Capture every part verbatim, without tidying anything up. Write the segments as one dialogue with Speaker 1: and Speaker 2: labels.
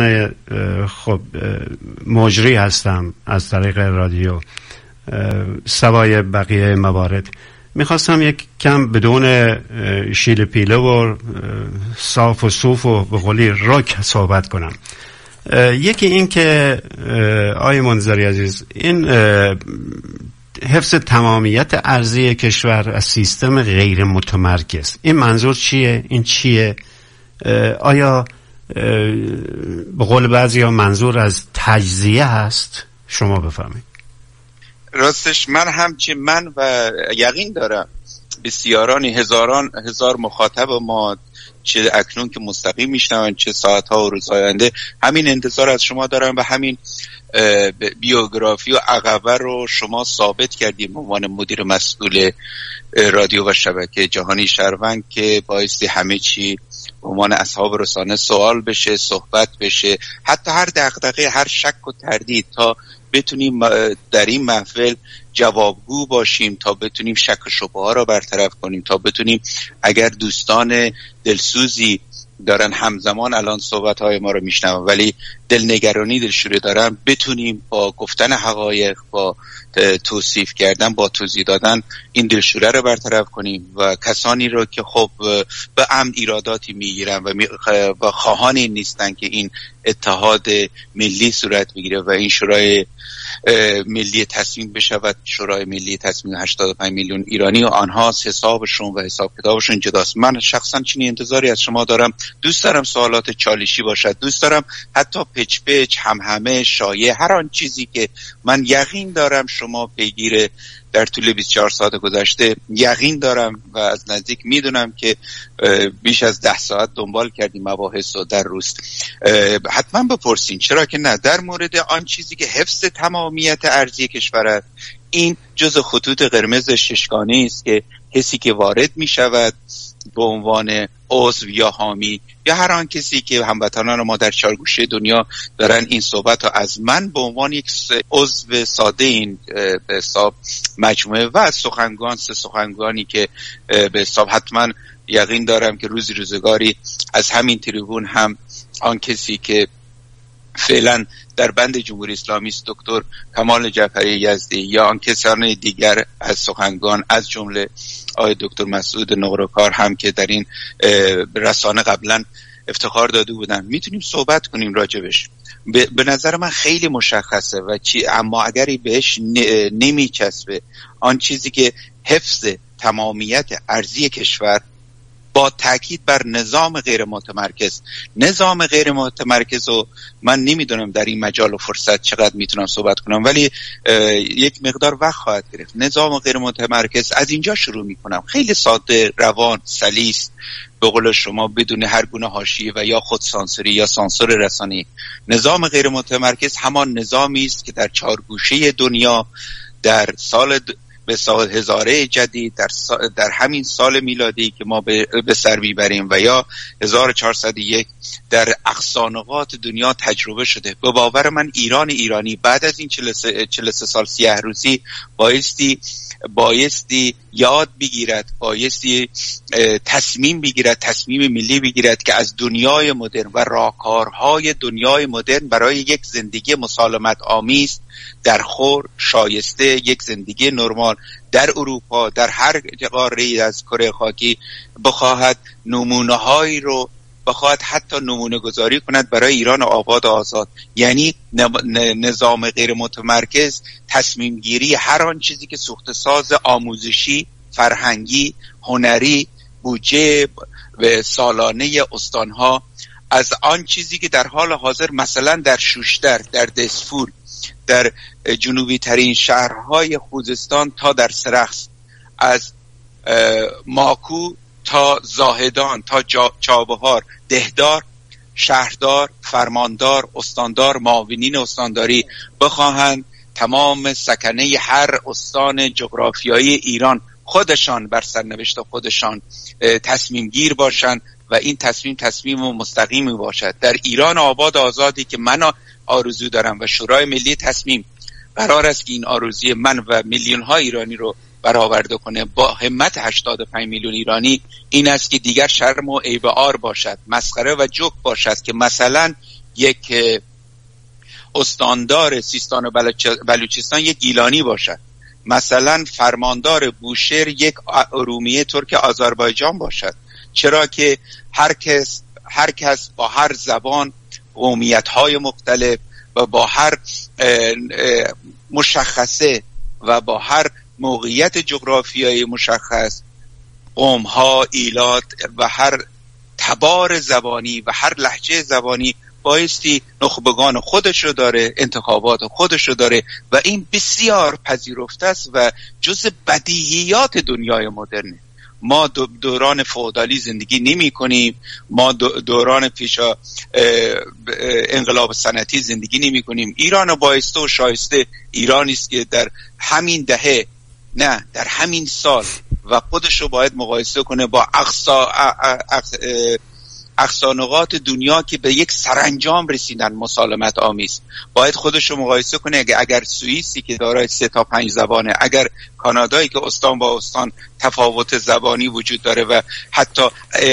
Speaker 1: عنوان خب مجری هستم از طریق رادیو سوای بقیه موارد، میخواستم یک کم بدون شیل پیله و صاف و صوف و به قولی راک صحبت کنم. یکی این که آقای منذری عزیز، این حفظ تمامیت ارضی کشور از سیستم غیر متمرکز، این منظور چیه؟ این چیه؟ آیا به قول بعضی ها منظور از تجزیه هست؟ شما بفهمید.
Speaker 2: راستش من همچه من و یقین دارم بسیاران هزاران هزار مخاطب ما، چه اکنون که مستقیم میشنون چه ساعتها و روزهای آینده، همین انتظار از شما دارم و همین بیوگرافی و عقبه رو شما ثابت کردیم به عنوان مدیر مسئول رادیو و شبکه جهانی شهروند که بایستی همه چی به عنوان اصحاب رسانه سوال بشه، صحبت بشه، حتی هر دغدغه، هر شک و تردید، تا بتونیم در این محفل جوابگو باشیم، تا بتونیم شک و شبهه ها رو برطرف کنیم، تا بتونیم اگر دوستان دلسوزی دارن همزمان الان صحبت های ما رو میشنون ولی دلنگرانی دلشوره دارن، بتونیم با گفتن حقایق، با توصیف کردن، با توضیح دادن این دلشوره رو برطرف کنیم و کسانی رو که خب به عمد ایراداتی میگیرن و, می و خواهان این نیستن که این اتحاد ملی صورت بگیره و این شورای ملی تصمیم بشود شورای ملی تصمیم هشتاد و پنج میلیون ایرانی و آنها حسابشون و حساب کتابشون جداست. من شخصا چنین انتظاری از شما دارم. دوست دارم سوالات چالشی باشد، دوست دارم حتی پچ پچ، هم همه، شایع، هر آن چیزی که من یقین دارم شما پیگیر در طول بیست و چهار ساعت گذشته، یقین دارم و از نزدیک میدونم که بیش از ده ساعت دنبال کردیم مباحث رو در روز، حتما بپرسین، چرا که نه، در مورد آن چیزی که حفظ تمامیت ارضی کشور است. این جزء خطوط قرمز ششگانه است که کسی که وارد می شود به عنوان عضو یا حامی یا هر آن کسی که هموطنان ما در چهار گوشه دنیا دارن این صحبت ها از من به عنوان یک عضو ساده این به حساب مجموعه و از سخنگوان، سه سخنگوانی که به حساب حتما یقین دارم که روزی روزگاری از همین تریبون هم آن کسی که فعلا در بند جمهوری اسلامی است، دکتر کمال جعفری یزدی، یا آن کسان دیگر از سخنگوان از جمله آقای دکتر مسعود نقره‌کار هم که در این رسانه قبلا افتخار داده بودن، میتونیم صحبت کنیم راجبش. به نظر من خیلی مشخصه و چی، اما اگری بهش نمیچسبه آن چیزی که حفظ تمامیت ارضی کشور با تاکید بر نظام غیر متمرکز. نظام غیر متمرکز و من نمیدونم در این مجال و فرصت چقدر میتونم صحبت کنم، ولی یک مقدار وقت خواهد گرفت. نظام غیر متمرکز از اینجا شروع میکنم، خیلی ساده، روان، سلیس، به قول شما بدون هر گونه حاشیه و یا خود سانسوری یا سانسور رسانه‌ای. نظام غیر متمرکز همان نظامی است که در چهار گوشه دنیا در سال د... به سال هزاره جدید، در, سا... در همین سال میلادی که ما به, به سر میبریم و یا هزار و چهارصد و یک در اقصانقات دنیا تجربه شده. به باور من ایران ایرانی بعد از این چهل و سه سال سیاه روزی بایستی بایستی یاد بگیرد، بایستی تصمیم بگیرد، تصمیم ملی بگیرد که از دنیای مدرن و راهکارهای دنیای مدرن برای یک زندگی مسالمت آمیز در خور شایسته یک زندگی نرمال در اروپا، در هر قاره از کره خاکی بخواهد نمونه‌هایی رو بخواهد حتی نمونه گذاری کند برای ایران آباد و آزاد. یعنی نظام غیر متمرکز تصمیم گیری هر آن چیزی که سوخت ساز آموزشی، فرهنگی، هنری، بودجه و سالانه استانها، از آن چیزی که در حال حاضر مثلا در شوشتر، در دسفول، در جنوبی ترین شهرهای خوزستان تا در سرخس، از ماکو تا زاهدان تا چابهار، دهدار، شهردار، فرماندار، استاندار، معاونین استانداری بخواهند تمام سکنه هر استان جغرافیایی ایران خودشان بر سرنوشت خودشان تصمیم گیر باشند و این تصمیم تصمیم مستقیمی باشد. در ایران آباد آزادی که من آرزو دارم و شورای ملی تصمیم قرار است که این آرزوی من و میلیون ها ایرانی رو برآورده کنه با همت هشتاد و پنج میلیون ایرانی، این است که دیگر شرم و عیب عار باشد، مسخره و جوک باشد که مثلا یک استاندار سیستان و بلوچستان یک گیلانی باشد، مثلا فرماندار بوشهر یک ارومیه ترک آذربایجان باشد. چرا که هر کس هر کس با هر زبان، قومیت‌های مختلف و با هر مشخصه و با هر موقعیت جغرافیایی مشخص، قوم‌ها، ایلات و هر تبار زبانی و هر لهجه زبانی بایستی نخبگان خودش رو داره، انتخابات خودش رو داره و این بسیار پذیرفته است و جز بدیهیات دنیای مدرنه. ما دوران فئودالی زندگی نمی کنیم، ما دوران پیشا انقلاب صنعتی زندگی نمی کنیم. ایران بایسته و شایسته ایرانی است که در همین دهه، نه در همین سال، و خودش رو باید مقایسه کنه با اقصا اقصا نقاط دنیا که به یک سرانجام رسیدن مسالمت آمیز. باید خودش رو مقایسه کنه اگر, اگر سوئیسی که دارای سه تا پنج زبانه، اگر کانادایی که استان با استان تفاوت زبانی وجود داره و حتی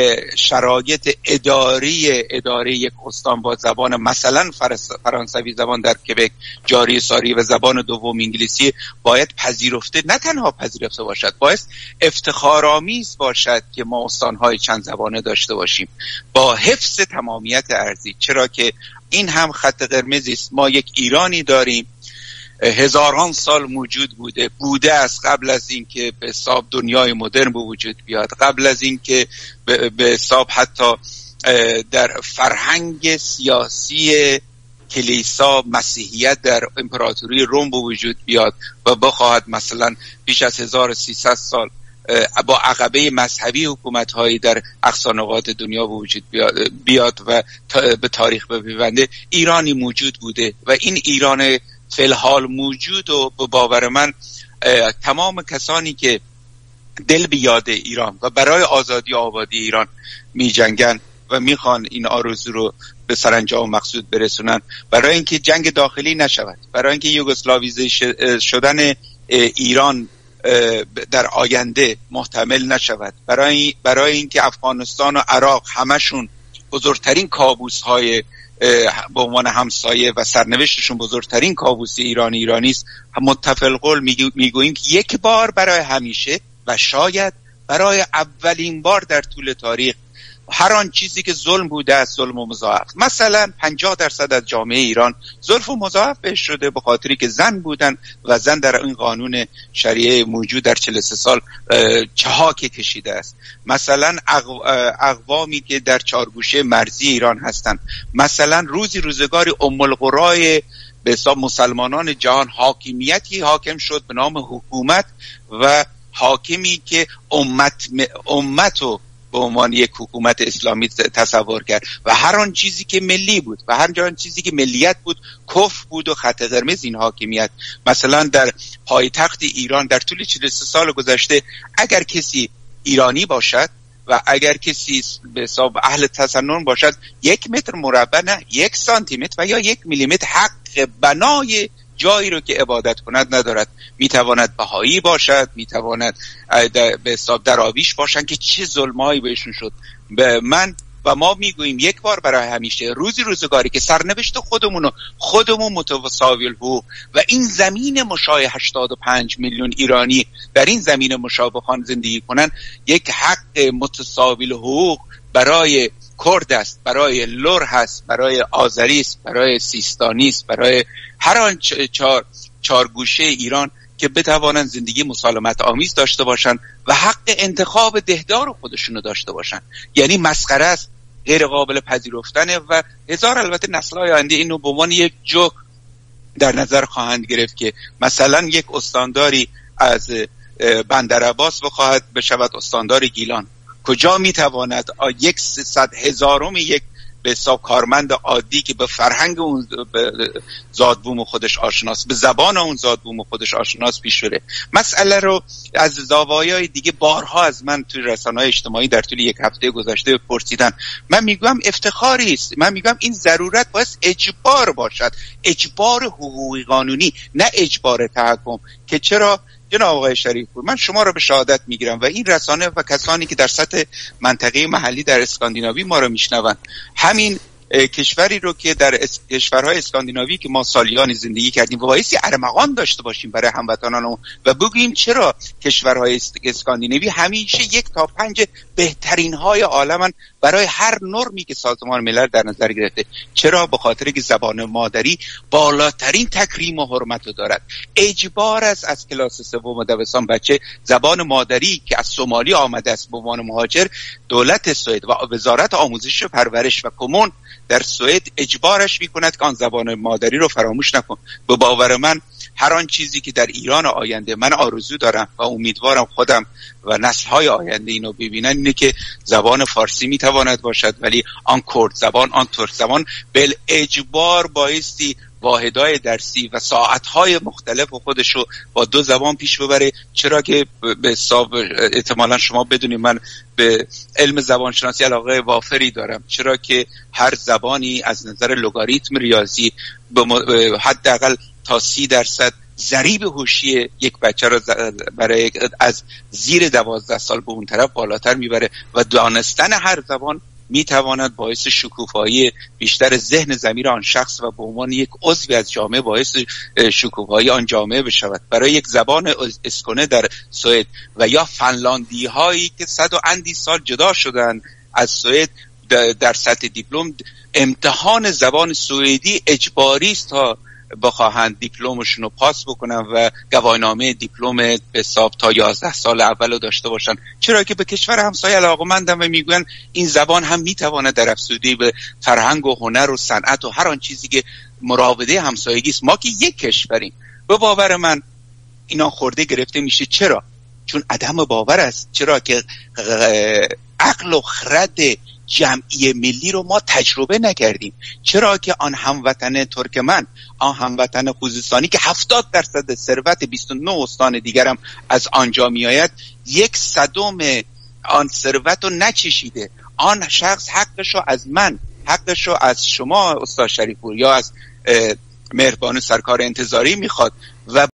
Speaker 2: شرایط اداری اداره یک استان با زبان مثلا فرانسوی زبان در کبک جاری ساری و زبان دوم انگلیسی باید پذیرفته، نه تنها پذیرفته باشد، باید افتخارآمیز باشد که ما استان‌های چند زبانه داشته باشیم با حفظ تمامیت ارضی. چرا که این هم خط قرمزی است. ما یک ایرانی داریم هزاران سال موجود بوده بوده است قبل از اینکه به حساب دنیای مدرن به وجود بیاد، قبل از اینکه به حساب حتی در فرهنگ سیاسی کلیسا مسیحیت در امپراتوری روم به وجود بیاد و بخواهد مثلا بیش از هزار و سیصد سال با عقبه مذهبی حکومت‌هایی در اقصا نقاط دنیا به وجود بیاد و به تاریخ بپیونده. ایرانی موجود بوده و این ایران فی الحال موجود و به باور من تمام کسانی که دل به یاد ایران و برای آزادی و آبادی ایران می جنگن و میخوان این آرزو رو به سرانجام مقصود برسونن، برای اینکه جنگ داخلی نشود، برای اینکه یوگسلاویزه شدن ایران در آینده محتمل نشود، برای برای اینکه افغانستان و عراق همشون بزرگترین کابوس های به عنوان همسایه و سرنوشتشون بزرگترین کابوس ایران ایرانی است، متفق قول میگوییم که یک بار برای همیشه و شاید برای اولین بار در طول تاریخ هر آن چیزی که ظلم بوده است ظلم و مضاعف، مثلا پنجاه درصد از جامعه ایران ظلم و مضاعف بهش شده به خاطری که زن بودن و زن در این قانون شریعه موجود در چهل و سه سال چهاک کشیده است. مثلا اقوامی که در چارگوشه مرزی ایران هستند، مثلا روزی روزگاری ام القرای به حساب مسلمانان جهان حاکمیتی حاکم شد به نام حکومت و حاکمی که امت امتو به عنوان یک حکومت اسلامی تصور کرد و هر آن چیزی که ملی بود و هر آن چیزی که ملیت بود کفر بود و خط قرمز این حاکمیت. مثلا در پایتخت ایران در طول چهل و سه سال گذشته اگر کسی ایرانی باشد و اگر کسی به حساب اهل تسنن باشد، یک متر مربع نه یک سانتی متر و یا یک میلیمتر حق بنای جایی رو که عبادت کند ندارد. میتواند بهایی باشد، میتواند به حساب دراویش باشن که چه ظلمایی بهشون شد. به من و ما میگوییم یک بار برای همیشه روزی روزگاری که سرنوشت خودمونو خودمون متساوی الحقوق و این زمین مشای هشتاد و پنج میلیون ایرانی در این زمین مشا بخوان زندگی کنن، یک حق متساوی الحقوق برای کرد است، برای لور هست، برای آذری است، برای سیستانی است، برای هر آن چهار چهار گوشه ایران که بتوانند زندگی مسالمت آمیز داشته باشند و حق انتخاب دهدار خودشونو داشته باشند. یعنی مسخره است، غیر قابل پذیرفتنه و هزار البته نسل‌های آینده اینو به عنوان یک جوک در نظر خواهند گرفت که مثلا یک استانداری از بندرعباس بخواهد بشود استاندار گیلان. کجا میتواند یک صد هزارم یک به حساب کارمند عادی که به فرهنگ اون زادبوم خودش آشناست، به زبان اون زادبوم خودش آشناست پیش بره؟ مسئله رو از زوایای دیگه بارها از من توی رسانه‌های اجتماعی در طول یک هفته گذشته پرسیدن. من میگم افتخاری است، من میگم این ضرورت باید اجبار باشد، اجبار حقوقی قانونی نه اجبار تحکم. که چرا جناب آقای شریفپور، من شما رو به شهادت میگیرم و این رسانه و کسانی که در سطح منطقه محلی در اسکاندیناوی ما رو میشنون، همین کشوری رو که در اس... کشورهای اسکاندیناوی که ما سالیانی زندگی کردیم و بایستی ارمغان داشته باشیم برای هموطنانمون و بگوییم چرا کشورهای اس... اسکاندیناوی همیشه یک تا پنج بهترین های عالمن برای هر نرمی که سازمان ملل در نظر گرفته. چرا؟ به خاطر که زبان مادری بالاترین تکریم و حرمت رو دارد. اجبار است از کلاس سوم دبستان بچه زبان مادری که از سومالی آمده است به عنوان مهاجر، دولت سوئد و وزارت آموزش و پرورش و کمون در سوئد اجبارش میکند که آن زبان مادری رو فراموش نکن. به باور من هر آن چیزی که در ایران آینده من آرزو دارم و امیدوارم خودم و نسل‌های آینده اینو ببینن اینه که زبان فارسی میتواند باشد، ولی آن کرد زبان، آن ترک زبان بل اجبار بایستی واحدهای درسی و ساعتهای مختلف خودش رو با دو زبان پیش ببره. چرا که به حساب احتمالا شما بدونید من به علم زبانشناسی علاقه وافری دارم، چرا که هر زبانی از نظر لگاریتم ریاضی به حداقل تا سی درصد ضریب هوشی یک بچه را برای از زیر دوازده سال به اون طرف بالاتر میبره و دانستن هر زبان میتواند باعث شکوفایی بیشتر ذهن ضمیر آن شخص و به عنوان یک عضوی از جامعه باعث شکوفایی آن جامعه بشود. برای یک زبان اسکونه در سوئد و یا فنلاندی هایی که صد و اندی سال جدا شدن از سوئد در سطح دیپلم، امتحان زبان سوئدی اجباری است تا بخواهند دیپلمشون رو پاس بکنن و گواهینامه دیپلم به حساب تا یازده سال اول رو داشته باشن. چرا که به کشور همسایه علاقه‌مندن و میگوین این زبان هم میتواند در افزودگی به فرهنگ و هنر و صنعت و هر آن چیزی که مراوده همسایگی است. ما که یک کشوریم. به باور من اینا خورده گرفته میشه. چرا؟ چون عدم باور است. چرا که عقل و خرد جمعی ملی رو ما تجربه نکردیم. چرا که آن هموطن ترکمن، آن هموطن خوزستانی که هفتاد درصد ثروت بیست و نه استان دیگرم از آنجا میآید، یک صدم آن ثروت رو نچشیده. آن شخص حقش رو از من، حقش رو از شما استاد شریفپور یا از مهربان سرکار انتظاری میخواد و